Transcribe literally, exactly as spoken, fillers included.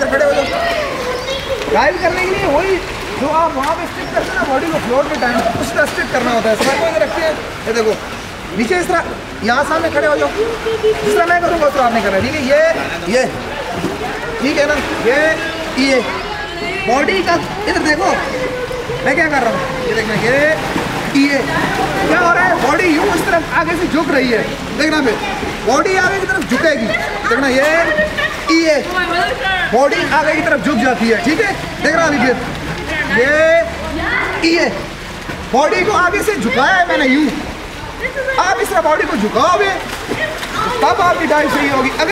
इधर खड़े हो जाओ। ड्राइव करने के लिए वही जो आप वहाँ पे स्टिक करते हैं ना बॉडी को फ्लोर के टाइम उस तरह स्टिक करना होता है। समय को इधर रखते हैं, ये देखो नीचे इस तरह, यहाँ सामने खड़े हो जाओ, जिस तरह मैं करूँगा उस तरह आपने करना है, ठीक है। ये ये ठीक है ना, ये ये बॉडी का इधर देखो मैं क्या कर रहा हूँ, ये देखना, ये ये क्या हो रहा है, बॉडी यूँ इस तरफ आगे से झुक रही है, देखना फिर बॉडी आगे की तरफ झुकेगी, देखना ये ये बॉडी आगे की तरफ झुक जाती है, ठीक है। देखना अभी फिर ये ये बॉडी को आगे से झुकाया है मैंने यूँ, आप इस तरह बॉडी को झुकाओगे तब आपकी डाइव सही होगी।